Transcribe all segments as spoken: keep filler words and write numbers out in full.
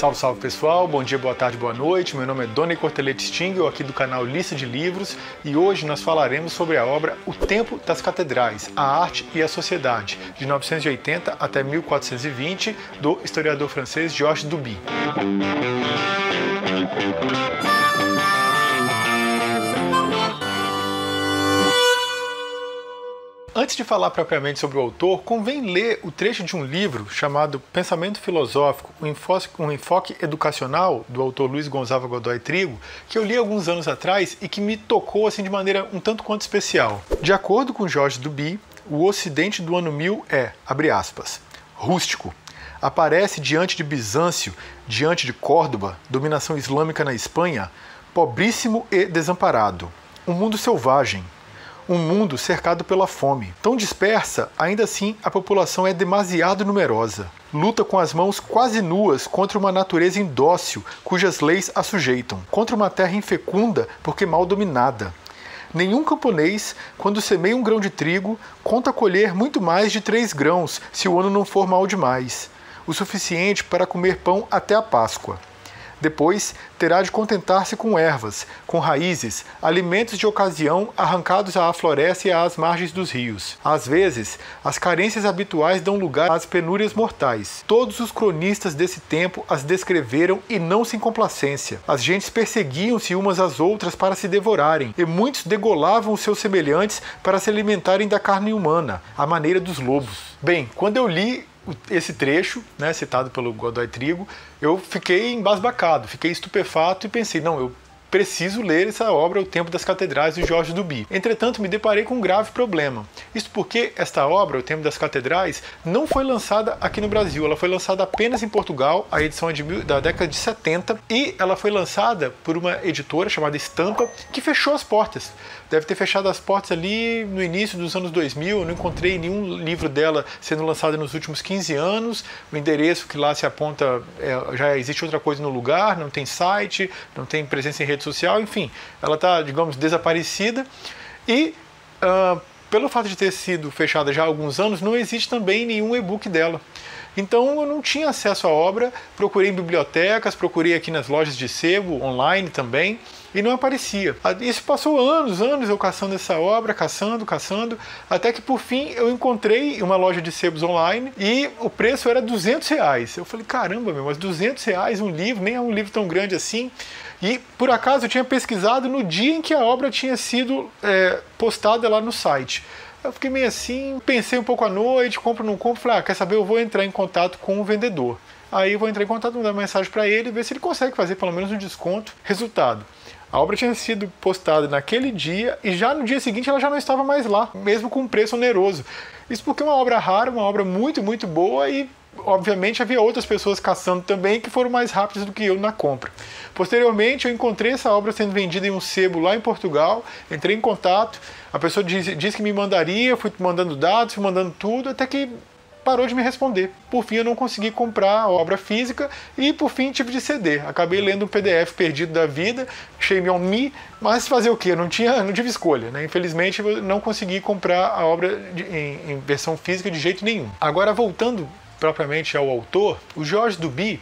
Salve, salve pessoal, bom dia, boa tarde, boa noite. Meu nome é Doni Cortelete Stingel, aqui do canal Lista de Livros, e hoje nós falaremos sobre a obra O Tempo das Catedrais, a Arte e a Sociedade, de novecentos e oitenta até mil quatrocentos e vinte, do historiador francês Georges Duby. Antes de falar propriamente sobre o autor, convém ler o trecho de um livro chamado Pensamento Filosófico, um enfoque, um enfoque educacional, do autor Luiz Gonzaga Godoy Trigo, que eu li alguns anos atrás e que me tocou assim, de maneira um tanto quanto especial. De acordo com Georges Duby, o Ocidente do ano mil é, abre aspas, rústico. Aparece diante de Bizâncio, diante de Córdoba, dominação islâmica na Espanha, pobríssimo e desamparado. Um mundo selvagem. Um mundo cercado pela fome. Tão dispersa, ainda assim a população é demasiado numerosa. Luta com as mãos quase nuas contra uma natureza indócil, cujas leis a sujeitam. Contra uma terra infecunda, porque mal dominada. Nenhum camponês, quando semeia um grão de trigo, conta colher muito mais de três grãos, se o ano não for mal demais. O suficiente para comer pão até a Páscoa. Depois, terá de contentar-se com ervas, com raízes, alimentos de ocasião arrancados à floresta e às margens dos rios. Às vezes, as carências habituais dão lugar às penúrias mortais. Todos os cronistas desse tempo as descreveram e não sem complacência. As gentes perseguiam-se umas às outras para se devorarem, e muitos degolavam os seus semelhantes para se alimentarem da carne humana, à maneira dos lobos. Bem, quando eu li esse trecho, né, citado pelo Godoy Trigo, eu fiquei embasbacado, fiquei estupefato e pensei, não, eu preciso ler essa obra, O Tempo das Catedrais, de Georges Duby. Entretanto, me deparei com um grave problema. Isso porque esta obra, O Tempo das Catedrais, não foi lançada aqui no Brasil. Ela foi lançada apenas em Portugal, a edição é de mil, da década de setenta, e ela foi lançada por uma editora chamada Estampa, que fechou as portas. Deve ter fechado as portas ali no início dos anos dois mil, eu não encontrei nenhum livro dela sendo lançado nos últimos quinze anos, o endereço que lá se aponta, é, já existe outra coisa no lugar, não tem site, não tem presença em rede social, enfim, ela está, digamos, desaparecida, e uh, pelo fato de ter sido fechada já há alguns anos, não existe também nenhum e-book dela. Então eu não tinha acesso à obra, procurei em bibliotecas, procurei aqui nas lojas de sebo, online também, e não aparecia. Isso passou anos, anos eu caçando essa obra, caçando, caçando, até que por fim eu encontrei uma loja de sebos online e o preço era duzentos reais. Eu falei, caramba, meu, mas duzentos reais um livro, nem é um livro tão grande assim. E por acaso eu tinha pesquisado no dia em que a obra tinha sido é, postada lá no site. Eu fiquei meio assim, pensei um pouco à noite, compro ou não compro, falei, ah, quer saber, eu vou entrar em contato com o vendedor. Aí eu vou entrar em contato, mandar uma mensagem para ele, ver se ele consegue fazer pelo menos um desconto. Resultado, a obra tinha sido postada naquele dia e já no dia seguinte ela já não estava mais lá, mesmo com um preço oneroso. Isso porque é uma obra rara, uma obra muito, muito boa e obviamente havia outras pessoas caçando também que foram mais rápidas do que eu na compra. Posteriormente eu encontrei essa obra sendo vendida em um sebo lá em Portugal, entrei em contato, a pessoa disse, disse que me mandaria, fui mandando dados, fui mandando tudo, até que parou de me responder. Por fim eu não consegui comprar a obra física e por fim tive de ceder. Acabei lendo um P D F perdido da vida, shame on me, mas fazer o quê? Não tinha, não tive escolha, né? Infelizmente eu não consegui comprar a obra de, em, em versão física de jeito nenhum. Agora voltando propriamente ao autor, o Georges Duby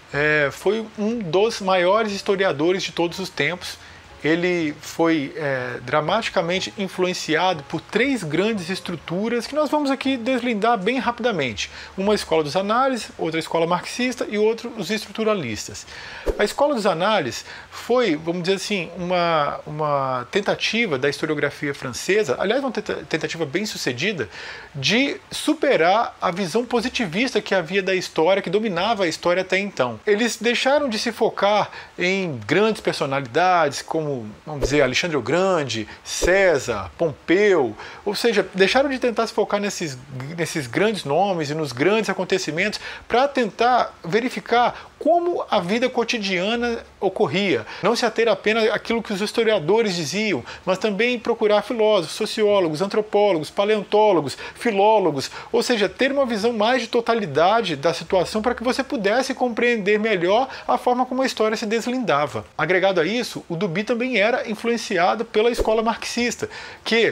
é, foi um dos maiores historiadores de todos os tempos. Ele foi é, dramaticamente influenciado por três grandes estruturas que nós vamos aqui deslindar bem rapidamente. Uma escola dos análises, outra escola marxista e outra os estruturalistas. A escola dos análises foi, vamos dizer assim, uma, uma tentativa da historiografia francesa, aliás, uma tentativa bem sucedida, de superar a visão positivista que havia da história, que dominava a história até então. Eles deixaram de se focar em grandes personalidades, como vamos dizer, Alexandre o Grande, César, Pompeu, ou seja, deixaram de tentar se focar nesses, nesses grandes nomes e nos grandes acontecimentos para tentar verificar como a vida cotidiana ocorria. Não se ater apenas àquilo que os historiadores diziam, mas também procurar filósofos, sociólogos, antropólogos, paleontólogos, filólogos, ou seja, ter uma visão mais de totalidade da situação para que você pudesse compreender melhor a forma como a história se deslindava. Agregado a isso, o Duby também era influenciado pela escola marxista, que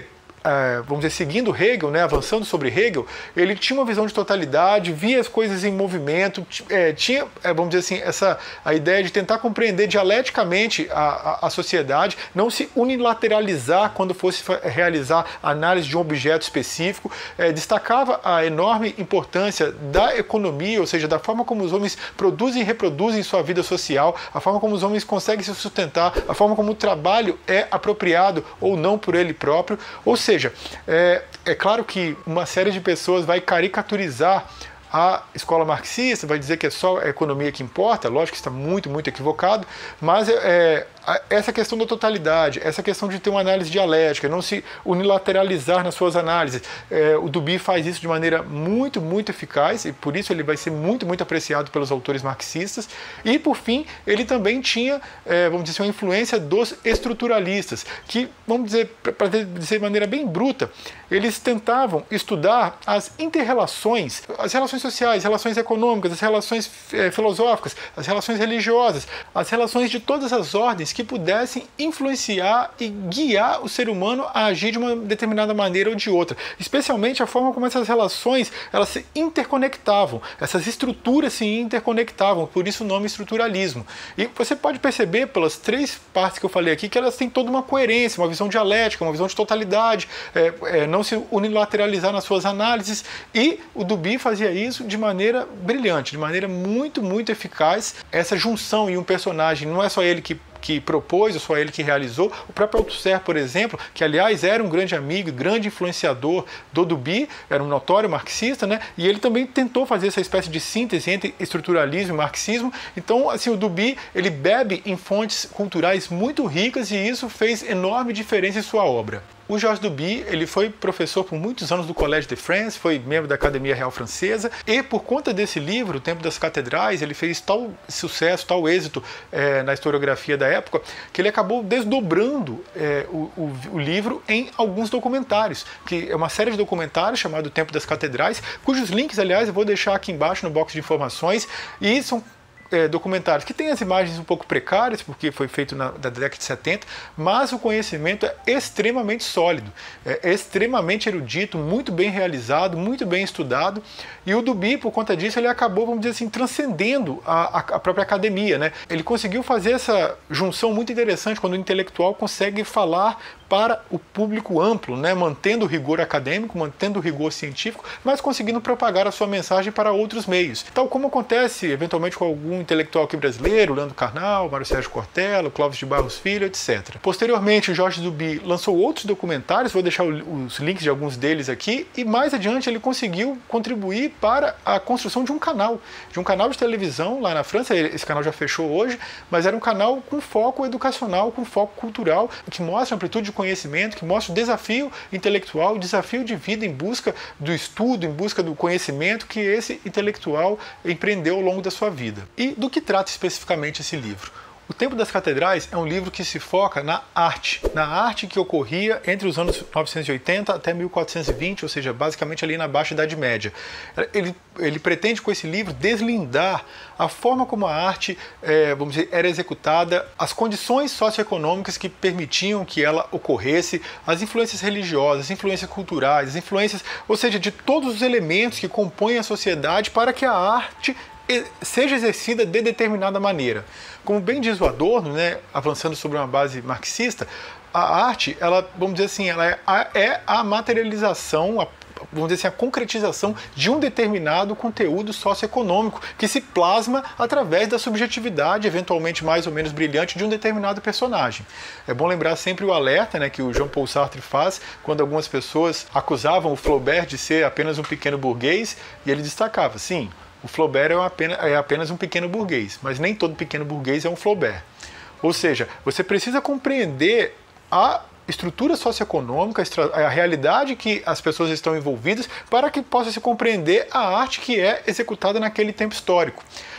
é, vamos dizer, seguindo Hegel, né, avançando sobre Hegel, ele tinha uma visão de totalidade, via as coisas em movimento, é, tinha, é, vamos dizer assim, essa, a ideia de tentar compreender dialeticamente a, a, a sociedade, não se unilateralizar quando fosse realizar análise de um objeto específico, é, destacava a enorme importância da economia, ou seja, da forma como os homens produzem e reproduzem sua vida social, a forma como os homens conseguem se sustentar, a forma como o trabalho é apropriado ou não por ele próprio. Ou seja, é, é claro que uma série de pessoas vai caricaturizar a escola marxista, vai dizer que é só a economia que importa, lógico que está muito, muito equivocado, mas é, essa questão da totalidade, essa questão de ter uma análise dialética, não se unilateralizar nas suas análises, é, o Duby faz isso de maneira muito, muito eficaz, e por isso ele vai ser muito, muito apreciado pelos autores marxistas. E, por fim, ele também tinha, é, vamos dizer, uma influência dos estruturalistas, que, vamos dizer, para dizer de maneira bem bruta, eles tentavam estudar as interrelações, as relações sociais, as relações econômicas, as relações é, filosóficas, as relações religiosas, as relações de todas as ordens que pudessem influenciar e guiar o ser humano a agir de uma determinada maneira ou de outra. Especialmente a forma como essas relações elas se interconectavam, essas estruturas se interconectavam, por isso o nome estruturalismo. E você pode perceber pelas três partes que eu falei aqui que elas têm toda uma coerência, uma visão dialética, uma visão de totalidade, é, é, não se unilateralizar nas suas análises, e o Duby fazia isso de maneira brilhante, de maneira muito, muito eficaz. Essa junção em um personagem, não é só ele que que propôs, ou só ele que realizou. O próprio Althusser, por exemplo, que aliás era um grande amigo, grande influenciador do Duby, era um notório marxista, né? E ele também tentou fazer essa espécie de síntese entre estruturalismo e marxismo. Então, assim, o Duby, ele bebe em fontes culturais muito ricas e isso fez enorme diferença em sua obra. O Georges Duby, ele foi professor por muitos anos do Collège de France, foi membro da Academia Real Francesa, e por conta desse livro, O Tempo das Catedrais, ele fez tal sucesso, tal êxito é, na historiografia da época, que ele acabou desdobrando é, o, o, o livro em alguns documentários, que é uma série de documentários chamado O Tempo das Catedrais, cujos links, aliás, eu vou deixar aqui embaixo no box de informações, e são É, documentários que tem as imagens um pouco precárias, porque foi feito na, na década de setenta, mas o conhecimento é extremamente sólido, é extremamente erudito, muito bem realizado, muito bem estudado, e o Duby, por conta disso, ele acabou, vamos dizer assim, transcendendo a, a própria academia, né? Ele conseguiu fazer essa junção muito interessante quando o intelectual consegue falar para o público amplo, né? Mantendo o rigor acadêmico, mantendo o rigor científico, mas conseguindo propagar a sua mensagem para outros meios. Tal como acontece, eventualmente, com algum intelectual aqui brasileiro, Leandro Carnal, Mário Sérgio Cortella, Clóvis de Barros Filho, etcétera. Posteriormente, o Georges Duby lançou outros documentários, vou deixar os links de alguns deles aqui, e mais adiante ele conseguiu contribuir para a construção de um canal, de um canal de televisão lá na França. Esse canal já fechou hoje, mas era um canal com foco educacional, com foco cultural, que mostra a amplitude de conhecimento, que mostra o desafio intelectual, o desafio de vida em busca do estudo, em busca do conhecimento que esse intelectual empreendeu ao longo da sua vida. E do que trata especificamente esse livro? O Tempo das Catedrais é um livro que se foca na arte, na arte que ocorria entre os anos novecentos e oitenta até mil quatrocentos e vinte, ou seja, basicamente ali na Baixa Idade Média. Ele, ele pretende com esse livro deslindar a forma como a arte, é, vamos dizer, era executada, as condições socioeconômicas que permitiam que ela ocorresse, as influências religiosas, as influências culturais, as influências, ou seja, de todos os elementos que compõem a sociedade para que a arte seja exercida de determinada maneira. Como bem diz o Adorno, né, avançando sobre uma base marxista, a arte, ela, vamos dizer assim, ela é a, é a materialização, a, vamos dizer assim, a concretização de um determinado conteúdo socioeconômico que se plasma através da subjetividade, eventualmente mais ou menos brilhante, de um determinado personagem. É bom lembrar sempre o alerta, né, que o Jean-Paul Sartre faz quando algumas pessoas acusavam o Flaubert de ser apenas um pequeno burguês, e ele destacava, sim, o Flaubert é apenas, é apenas um pequeno burguês, mas nem todo pequeno burguês é um Flaubert. Ou seja, você precisa compreender a estrutura socioeconômica, a realidade que as pessoas estão envolvidas, para que possa se compreender a arte que é executada naquele tempo histórico.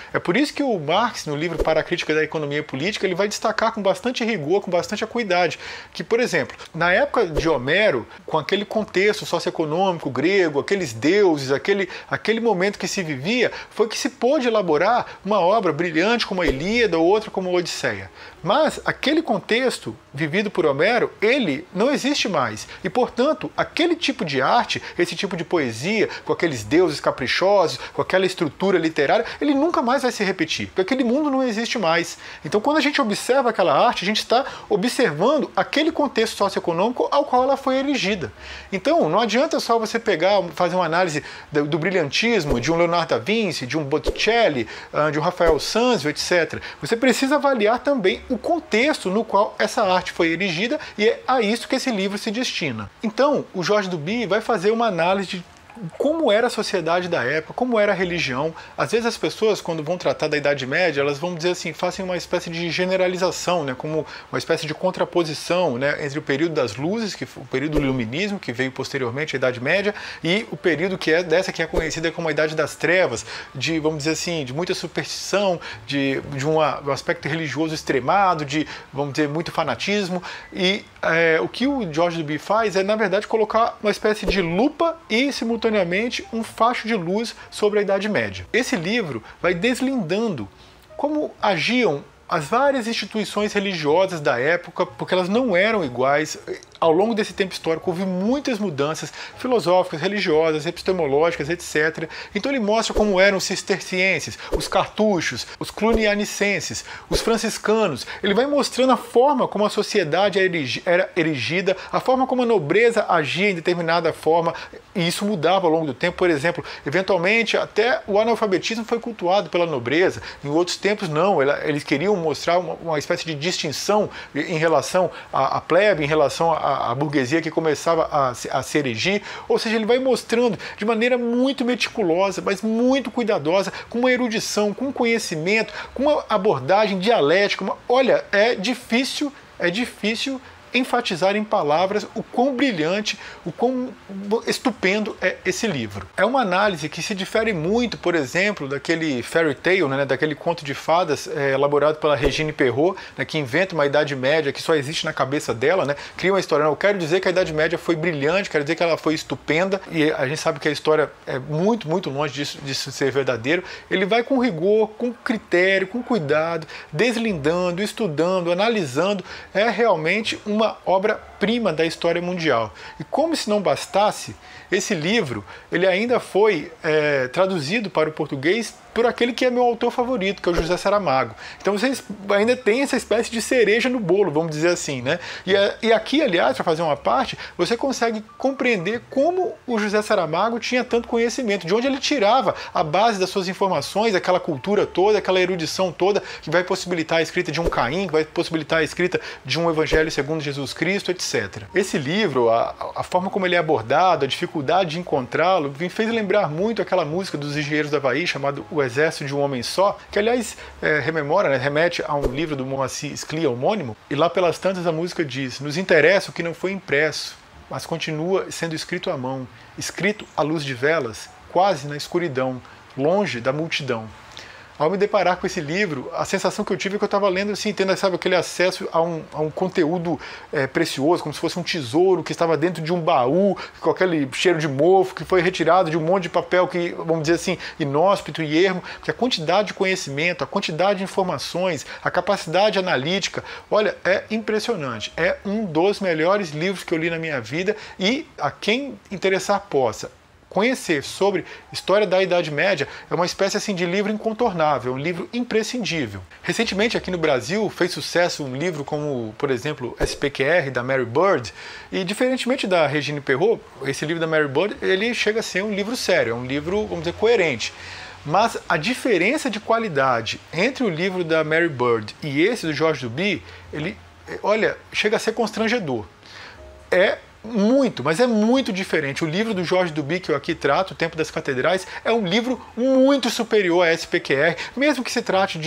É por isso que o Marx, no livro Para a Crítica da Economia Política, ele vai destacar com bastante rigor, com bastante acuidade, que, por exemplo, na época de Homero, com aquele contexto socioeconômico grego, aqueles deuses, aquele, aquele momento que se vivia, foi que se pôde elaborar uma obra brilhante como a Ilíada ou outra como a Odisseia. Mas aquele contexto vivido por Homero, ele não existe mais. E, portanto, aquele tipo de arte, esse tipo de poesia, com aqueles deuses caprichosos, com aquela estrutura literária, ele nunca mais vai se repetir, porque aquele mundo não existe mais. Então, quando a gente observa aquela arte, a gente está observando aquele contexto socioeconômico ao qual ela foi erigida. Então, não adianta só você pegar, fazer uma análise do, do brilhantismo de um Leonardo da Vinci, de um Botticelli, de um Rafael Sanzio, etcétera. Você precisa avaliar também o contexto no qual essa arte foi erigida, e é a isso que esse livro se destina. Então, o Jorge Duby vai fazer uma análise de como era a sociedade da época, como era a religião. Às vezes as pessoas, quando vão tratar da Idade Média, elas vão dizer assim, fazem uma espécie de generalização, né, como uma espécie de contraposição, né, entre o período das luzes, que foi o período do iluminismo, que veio posteriormente à Idade Média, e o período que é dessa que é conhecida como a Idade das Trevas, de, vamos dizer assim, de muita superstição, de, de uma, um aspecto religioso extremado, de, vamos dizer, muito fanatismo. E é, o que o Jorge Duby faz é, na verdade, colocar uma espécie de lupa e, simultaneamente, um facho de luz sobre a Idade Média. Esse livro vai deslindando como agiam as várias instituições religiosas da época, porque elas não eram iguais. Ao longo desse tempo histórico houve muitas mudanças filosóficas, religiosas, epistemológicas, etcétera. Então ele mostra como eram os cistercienses, os cartuchos, os cluniacenses, os franciscanos. Ele vai mostrando a forma como a sociedade era erigida, a forma como a nobreza agia em determinada forma, e isso mudava ao longo do tempo. Por exemplo, eventualmente até o analfabetismo foi cultuado pela nobreza, em outros tempos não, eles queriam mostrar uma, uma espécie de distinção em relação à, à plebe, em relação à a burguesia que começava a, a se erigir. Ou seja, ele vai mostrando de maneira muito meticulosa, mas muito cuidadosa, com uma erudição, com conhecimento, com uma abordagem dialética. Uma... Olha, é difícil, é difícil enfatizar em palavras o quão brilhante, o quão estupendo é esse livro. É uma análise que se difere muito, por exemplo, daquele fairy tale, né, daquele conto de fadas é, elaborado pela Regine Perrault, né, que inventa uma Idade Média que só existe na cabeça dela, né, cria uma história. Não, eu quero dizer que a Idade Média foi brilhante, quero dizer que ela foi estupenda, e a gente sabe que a história é muito, muito longe disso, disso ser verdadeiro. Ele vai com rigor, com critério, com cuidado, deslindando, estudando, analisando. É realmente uma obra-prima da história mundial. E como se não bastasse, esse livro ele ainda foi é, traduzido para o português por aquele que é meu autor favorito, que é o José Saramago. Então vocês ainda têm essa espécie de cereja no bolo, vamos dizer assim, né? E, e aqui, aliás, para fazer uma parte, você consegue compreender como o José Saramago tinha tanto conhecimento, de onde ele tirava a base das suas informações, aquela cultura toda, aquela erudição toda, que vai possibilitar a escrita de um Caim, que vai possibilitar a escrita de um Evangelho segundo Jesus Cristo, etcétera. Esse livro, a, a forma como ele é abordado, a dificuldade de encontrá-lo, me fez lembrar muito aquela música dos Engenheiros do Havaí, chamado O Exército de um Homem Só, que aliás é, rememora, né, remete a um livro do Moacir Sclia homônimo, e lá pelas tantas a música diz: nos interessa o que não foi impresso, mas continua sendo escrito à mão, escrito à luz de velas, quase na escuridão, longe da multidão. Ao me deparar com esse livro, a sensação que eu tive é que eu estava lendo, assim, tendo, sabe, aquele acesso a um, a um conteúdo é, precioso, como se fosse um tesouro que estava dentro de um baú, com aquele cheiro de mofo, que foi retirado de um monte de papel que, vamos dizer assim, inóspito e ermo, porque a quantidade de conhecimento, a quantidade de informações, a capacidade analítica, olha, é impressionante. É um dos melhores livros que eu li na minha vida, e a quem interessar possa conhecer sobre história da Idade Média, é uma espécie assim de livro incontornável, um livro imprescindível. Recentemente aqui no Brasil fez sucesso um livro como, por exemplo, S P Q R, da Mary Bird, e diferentemente da Regine Perrault, esse livro da Mary Bird, ele chega a ser um livro sério, é um livro, vamos dizer, coerente. Mas a diferença de qualidade entre o livro da Mary Bird e esse do Jorge Duby, ele, olha, chega a ser constrangedor. É muito, mas é muito diferente. O livro do Jorge Duby, que eu aqui trato, O Tempo das Catedrais, é um livro muito superior a S P Q R, mesmo que se trate de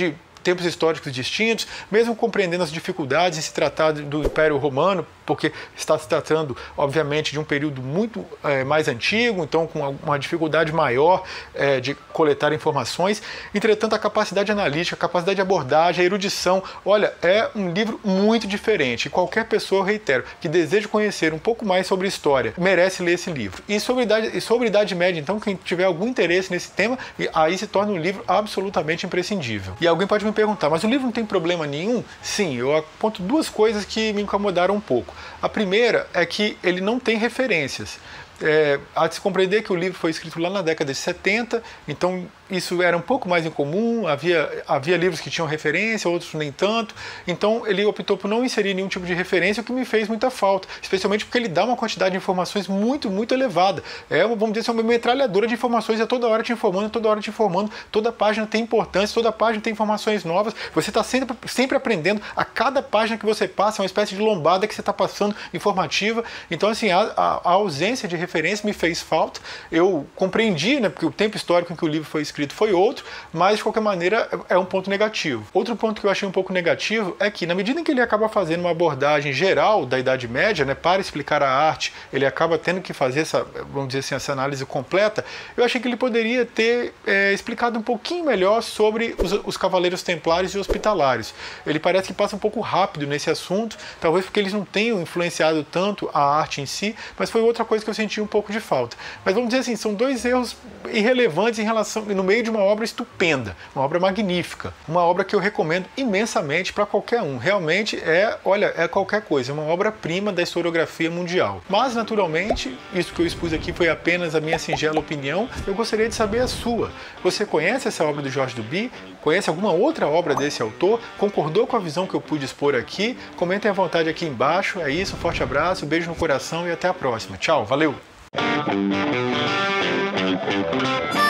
tempos históricos distintos, mesmo compreendendo as dificuldades em se tratar do Império Romano, porque está se tratando, obviamente, de um período muito é, mais antigo, então com uma dificuldade maior é, de coletar informações. Entretanto, a capacidade analítica, a capacidade de abordagem, a erudição, olha, é um livro muito diferente. Qualquer pessoa, eu reitero, que deseja conhecer um pouco mais sobre história, merece ler esse livro. E sobre idade, e sobre idade média, então, quem tiver algum interesse nesse tema, aí se torna um livro absolutamente imprescindível. E alguém pode me perguntar, mas o livro não tem problema nenhum? Sim, eu aponto duas coisas que me incomodaram um pouco. A primeira é que ele não tem referências. É, há de se compreender que o livro foi escrito lá na década de setenta, então isso era um pouco mais incomum, havia, havia livros que tinham referência, outros nem tanto, então ele optou por não inserir nenhum tipo de referência, o que me fez muita falta, especialmente porque ele dá uma quantidade de informações muito, muito elevada. É, vamos dizer, uma metralhadora de informações, é toda hora te informando, toda hora te informando, toda página tem importância, toda página tem informações novas, você está sempre, sempre aprendendo, a cada página que você passa é uma espécie de lombada que você está passando informativa, então assim, a, a, a ausência de referência me fez falta, eu compreendi, né, porque o tempo histórico em que o livro foi escrito foi outro, mas de qualquer maneira é um ponto negativo. Outro ponto que eu achei um pouco negativo é que, na medida em que ele acaba fazendo uma abordagem geral da Idade Média, né, para explicar a arte, ele acaba tendo que fazer essa, vamos dizer assim, essa análise completa, eu achei que ele poderia ter é, explicado um pouquinho melhor sobre os, os Cavaleiros Templários e Hospitalários. Ele parece que passa um pouco rápido nesse assunto, talvez porque eles não tenham influenciado tanto a arte em si, mas foi outra coisa que eu senti um pouco de falta. Mas vamos dizer assim, são dois erros irrelevantes em relação, no meio de uma obra estupenda, uma obra magnífica, uma obra que eu recomendo imensamente para qualquer um. Realmente é, olha, é qualquer coisa, é uma obra-prima da historiografia mundial. Mas, naturalmente, isso que eu expus aqui foi apenas a minha singela opinião, eu gostaria de saber a sua. Você conhece essa obra do Georges Duby? Conhece alguma outra obra desse autor? Concordou com a visão que eu pude expor aqui? Comentem à vontade aqui embaixo. É isso, um forte abraço, um beijo no coração e até a próxima. Tchau, valeu! Thank you.